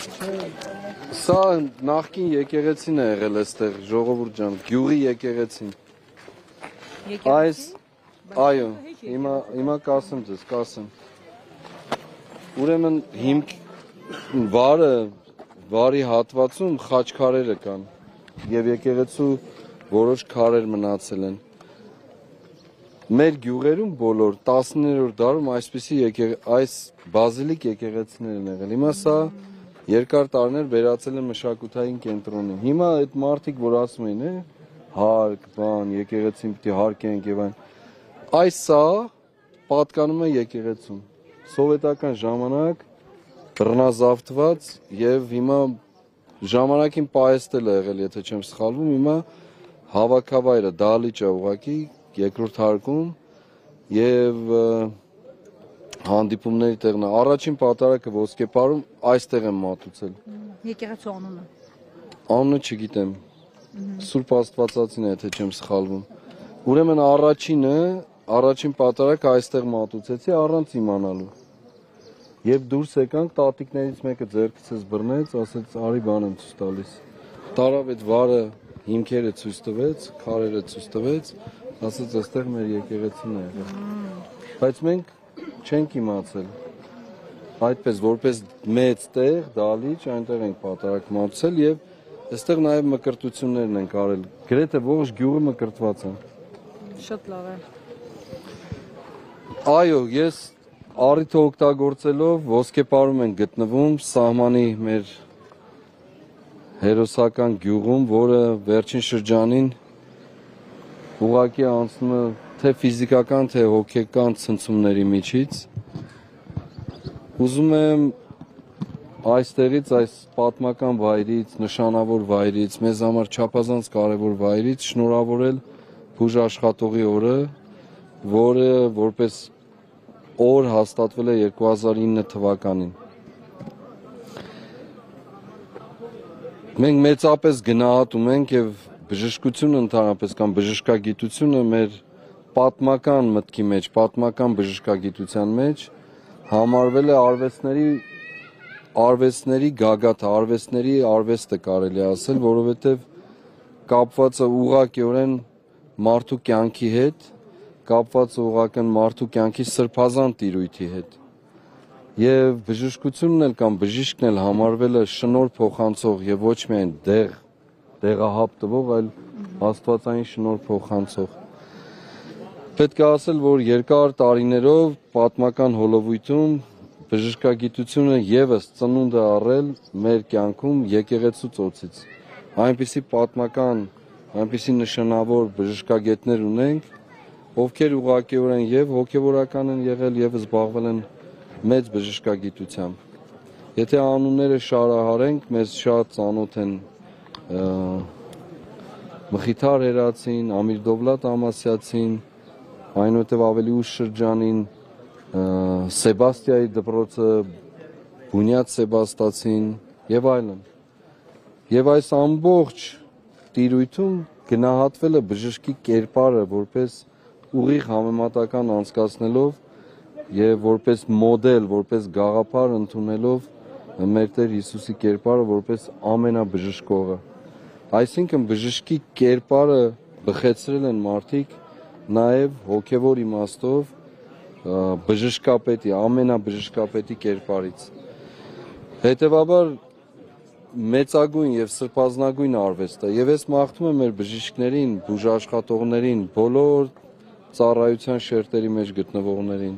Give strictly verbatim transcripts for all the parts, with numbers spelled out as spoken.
Սա նախկին եկեղեցին է եղել այստեղ, ժողովուրդ ջան, գյուղի եկեղեցին։ Այս, այո, հիմա հիմա կասեմ ձեզ, կասեմ։ Ուրեմն հիմք վարը, վարի հատվածում խաչքարերը կան եւ եկեղեցու որոշ քարեր մնացել են։ Մեր գյուղերում բոլոր տասներորդ դարում այսպիսի այս բազիլիկ եկեղեցիներ են եղել։ Հիմա սա երկար տարիներ վերածել են մշակութային կենտրոնի։ Հիմա այդ մարդիկ, որ ասում են, է, հարկ, բան, եկեղեցին պիտի հարկենք եւ այն։ Այս սա պատկանում է եկեղեցուն։ Սովետական ժամանակ բռնազավթված եւ հիմա ժամանակին պահեստել է եղել, եթե չեմ սխալվում, հիմա հավաքավայրը դալիճ է ուղղակի երկրորդ հարկում եւ հանդիպումների տեղն է։ Առաջին պատարակը ոսկեպարում այստեղ եմ մատուցել։ Եկեղեցու անունը։ Անունը չգիտեմ։ Սուրբ Աստվածածին է, եթե չեմ սխալվում։ Ուրեմն առաջինը, առաջին պատարակը այստեղ մատուցեցի առանց իմանալու։ Եվ դուրս եկանք, տատիկներից մեկը ձեռքից բռնեց, ասեց արի բան եմ ցույց տալիս։ Տարավ այդ վարը հիմքերը ցույց տվեց, քարերը ցույց տվեց, ասեց այստեղ մեր եկեղեցին է եղել։ Բայց մենք չենք իմացել։ Այդպես որպես մեծ տեղ, դալիճ, այնտեղ ենք պատարակ մատուցել եւ այստեղ նաեւ մկրտություններն են արել։ Գրեթե ողջ գյուղը մկրտված է։ Շատ լավ է։ Այո, ես առիթը օգտագործելով ոսկեպարում են գտնվում սահմանի մեր հերոսական գյուղում, որը վերջին շրջանին ուղղակի անցնում է թե ֆիզիկական, թե հոգեկան ցնցումների միջից։ Ուզում եմ այստեղից, այս պատմական վայրից, նշանավոր վայրից, մեզ համար չափազանց կարևոր վայրից շնորհավորել բուժ աշխատողի օրը, որը որպես օր հաստատվել է երկու հազար ինը թվականին։ Մենք մեծապես գնահատում ենք եւ բժշկությունը ընդհանրապես կամ բժշկագիտությունը մեր պատմական մտքի մեջ, պատմական բժշկագիտության մեջ համարվել է արվեստների արվեստների գագաթը, արվեստների արվեստը կարելի ասել, որովհետեւ կապված է ուղղակիորեն մարդու կյանքի հետ, կապված է ուղղակիորեն մարդու կյանքի սրբազան տիրույթի հետ։ Եվ բժշկությունն էլ կամ բժիշկն էլ համարվել է շնորհ փոխանցող եւ ոչ միայն դեղ, դեղահապ տվող, այլ աստվածային շնորհ փոխանցող։ Պետք է ասել, որ երկար տարիներով պատմական հոլովույթում բժշկագիտությունը եւս ծնունդ է առել մեր կյանքում եկեղեցու ծոցից։ Այնպիսի պատմական, այնպիսի նշանավոր բժշկագետներ ունենք, ովքեր ուղղակիորեն եւ հոգեվորական են եղել եւ զբաղվել են մեծ բժշկագիտությամբ։ Եթե անունները շարահարենք, մեզ շատ ծանոթ են Մխիթար Հերացին, Ամիր Դովլատ Ամասյացին, այնուհետև ավելի ուշ շրջանին Սեբաստիայի դպրոցը, Բունյաց Սեբաստացին եւ այլն։ Եվ այս ամբողջ տիրույթում գնահատվել է բժշկի կերպարը որպես ուղիղ համեմատական անցկացնելով եւ որպես մոդել, որպես գաղափար ընդունելով մեր Տեր Հիսուսի կերպարը որպես ամենաբժշկողը։ Այսինքն բժշկի կերպարը բխեցրել են մարդիկ նաեւ հոգեվոր իմաստով բժշկապետի, ամենաբժշկապետի կերպարից։ Հետևաբար մեծագույն եւ սրբազնագույն արվեստ է եւ ես մաղթում եմ մեր բժիշկներին, բուժաշխատողներին, բոլոր ծառայության շերտերի մեջ գտնվողներին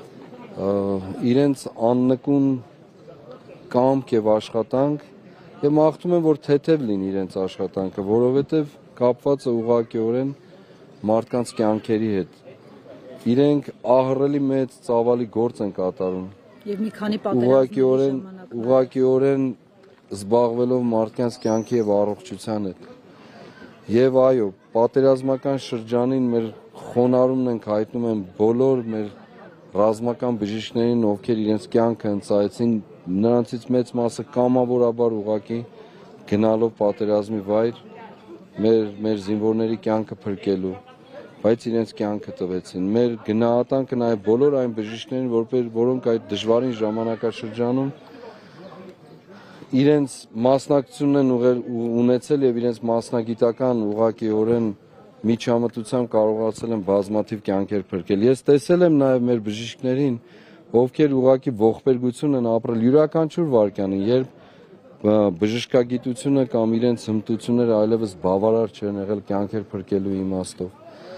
իրենց աննկուն կամք եւ աշխատանք եւ մաղթում եմ, որ թեթև լինի իրենց աշխատանքը, որովհետեւ կապված է ուղղակիորեն մարդկանց կյանքերի հետ։ Իրենք ահռելի մեծ ծավալի գործ են կատարում։ Եվ մի քանի պատերազմների ժամանակ ուղղակիորեն զբաղվելով մարդկանց կյանքի եւ առողջության հետ։ Եվ այո, պատերազմական շրջանին մեր խոնարհումն ենք հայտնում են բոլոր մեր ռազմական բժիշկներին, ովքեր իրենց կյանքը ընծայեցին, նրանցից մեծ մասը կամավորաբար ուղղակի գնալով պատերազմի վայր մեր մեր զինվորների կյանքը փրկելու, բայց իրենց կյանքը տվեցին։ Մեր գնահատանքը նաև բոլոր այն բժիշկներին, որոնք այդ դժվարին ժամանակաշրջանում իրենց մասնակցությունն են ուղղել ունեցել եւ իրենց մասնագիտական ուղղակիորեն միջամտությամբ կարողացել են բազմաթիվ կյանքեր փրկել։ Ես տեսել եմ նաեւ մեր բժիշկներին, ովքեր ուղղակի ողբերգություն են ապրել յուրաքանչյուր վարքյանին, երբ բժշկագիտությունը կամ իրենց հմտությունները այլևս բավարար չեն եղել կյանքեր փրկելու իմաստով։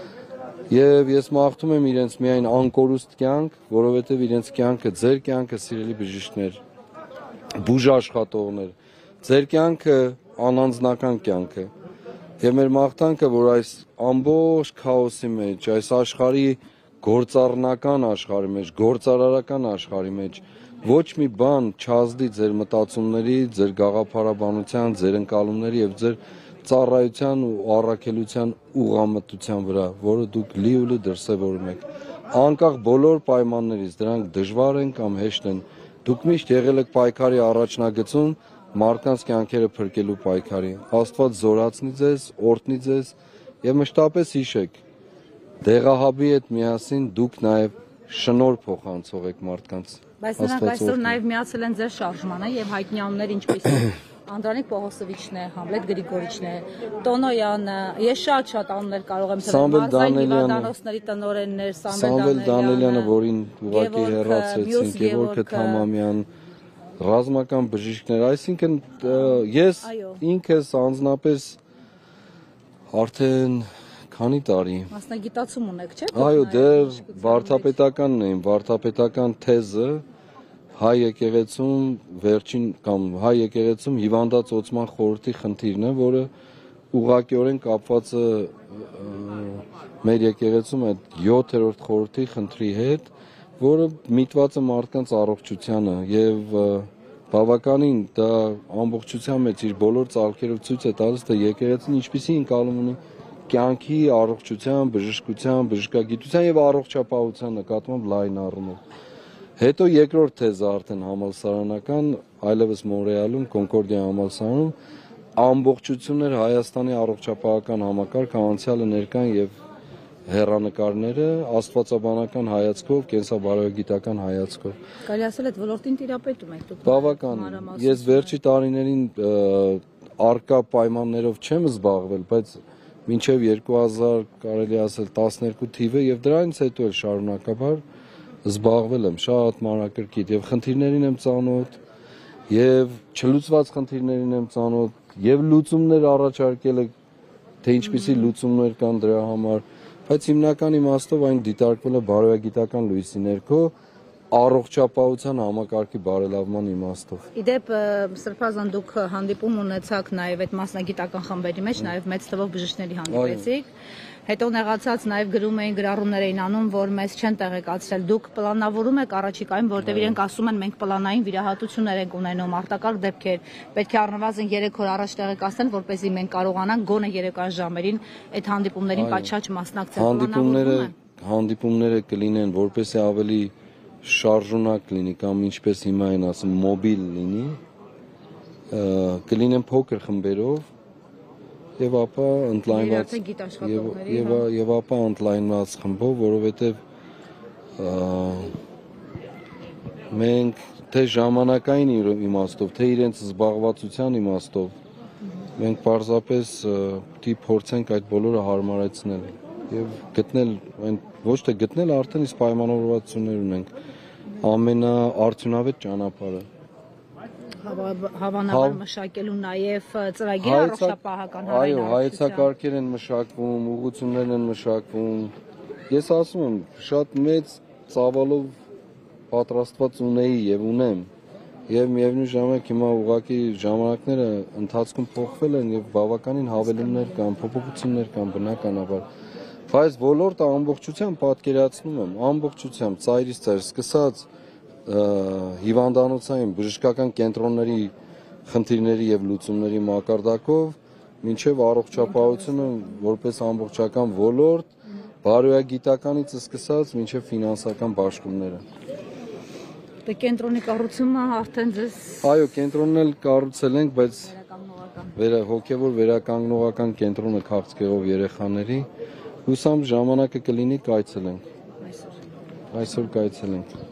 Եվ ես մաղթում եմ իրենց միայն անկորուստ կյանք, որովհետև իրենց կյանքը, ձեր կյանքը, սիրելի բժիշկներ, բուժ աշխատողներ, ձեր կյանքը անանձնական կյանք է։ Եվ մեր մաղթանքը, որ այս ամբողջ քաոսի մեջ, այս աշխարհի գործառնական աշխարհի մեջ, գործարարական աշխարհի մեջ ոչ մի բան չազդի ձեր մտածումների, ձեր գաղափարաբանության, ձեր ընկալումների եւ ձեր ծառայության ու առաքելության ուղղամտության վրա, որը դուք լիուլի դրսևորում եք։ Անկախ բոլոր պայմաններից, դրանք դժվար են կամ հեշտ են, դուք միշտ եղել եք պայքարի առաջնագծում, մարդկանց կյանքերը փրկելու պայքարի։ Աստված զորացնի ձեզ, օրհնի ձեզ եւ մշտապես հիշեք, դեղահաբի հետ միասին դուք նաեւ շնորհ փոխանցող եք մարդկանց։ Բայց նրանք այսօր նաև միացել են ձեր շարժմանը եւ հայտնի անուններ ինչպես Անդրանիկ Պողոսովիչն է, Համլետ Գրիգորիչն է, Տոնոյանը, ես շատ-շատ անուններ կարող եմ թվալ, Դանոսների տնօրեններ, Սամվել Դանելյանը, որին ուղղակի հեռացրեցին, Գևորգ Թամամյան, ռազմական բժիշկներ, այսինքն ես ինքս անձնապես արդեն քանի տարի մասնագիտացում ունեք, չէ՞։ Այո, դեռ վարդապետականն եմ, վարդապետական թեզը հայ եկեղեցում վերջին կամ հայ եկեղեցում հիվանդած օծման խորհրդի խնդիրն է, որը ուղղակիորեն կապված է մեր եկեղեցում այդ յոթերորդ խորհրդի խնդրի հետ, որը միտված է մարդկանց առողջությանը եւ բավականին դա ամբողջությամբ մեջ իր բոլոր ցալքերով ցույց է տալիս, թե եկեղեցին ինչպիսի ընկալում ունի կյանքի, առողջության, բժշկության, բժշկագիտության եւ առողջապահության նկատմամբ լայն առումով։ Հետո երկրորդ թեզը արդեն համալսարանական, այլևս Մոնրեալում, Կոնկորդիա համալսարանում ամբողջություններ Հայաստանի առողջապահական համակարգը անցյալը ներկան եւ հեռանկարները աստվածաբանական հայացքով, կենսաբարոյագիտական հայացքով։ Կարելի ասել այդ ոլորտին տիրապետում եք դուք։ Բավական։ Ես վերջի տարիներին արկա պայմաններով չեմ զբաղվել, բայց մինչև երկու հազար կարելի ասել տասներկու թիվը եւ դրանից հետո էլ շարունակաբար զբաղվել եմ շատ մանրակրկիտ եւ խնդիրներին եմ ծանոթ եւ չլուծված խնդիրներին եմ ծանոթ եւ լուծումներ առաջարկել եք, թե ինչպիսի լուծումներ կան դրա համար, բայց հիմնական իմաստով այն դիտարկվել է բարոյագիտական լույսի ներքո առողջապահության համակարգի բարելավման իմաստով։ Իդեպ Սրբազան դուք հանդիպում ունեցաք նաև այդ մասնագիտական խմբերի մեջ, նաև մեծ թվով բժիշկների հանդիպեցիք։ Հետո նեղացած նաև գրում էին, գրառումներ էին անում, որ մեզ չեն տեղեկացրել։ Դուք պլանավորում եք առաջիկայում, որտեղ իրենք ասում են մենք պլանային վիրահատություններ ենք ունենում, արտակարգ դեպքեր, պետք է առնվազն երեք օր առաջ տեղեկացնել, որպեսզի մենք կարողանանք գոնե երեկոյան ժամերին այդ հանդիպումներին պատշաճ մասնակցել։ Հանդիպումները հանդիպումները կլինեն, որպեսզի ավելի շարժունակ լինի կամ ինչպես հիմա են ասում մոբիլ լինի, կլինեն փոքր խմբերով եւ ապա ընդլայնված եւ եւ եւ ապա ընդլայնված խմբով, որովհետեւ մենք թե ժամանակային իմաստով, թե իրենց զբաղվածության իմաստով մենք պարզապես պիտի փորձենք այդ բոլորը հարմարեցնել եւ գտնել այն ոչ թե գտնել, արդեն իսկ պայմանավորվածություններ ունենք ամենաարդյունավետ ճանապարհը հավանաբար մշակելու նաև ծրագիր առողջապահական այո, հայեցակարգեր են մշակվում, ուղղություններ են մշակվում։ Ես ասում եմ, շատ մեծ ծավալով պատրաստված ունեի եւ ունեմ։ Եվ միևնույն ժամանակ հիմա ուղղակի ժամանակները ընթացքում փոխվել են եւ բավականին հավելումներ կան, փոփոխություններ կան բնականաբար։ Բայց ոլորտը ամբողջությամբ պատկերացնում եմ, ամբողջությամբ ծայրից ծայր սկսած հիվանդանոցային բժշկական կենտրոնների խնդիրների եւ լուծումների մակարդակով մինչեւ առողջապահությունը որպես ամբողջական ոլորտ, բարոյագիտականից սկսած մինչեւ ֆինանսական բաշխումները։ Դե կենտրոնի կառուցումը արդեն ձեզ Այո, կենտրոնն էլ կառուցել ենք, բայց վերա հոգեվոր վերականգնողական կենտրոնը քաղցկեղով երեխաների հուսամ ժամանակը կլինի կայցելենք։ Այսօր այսօր կայցելենք։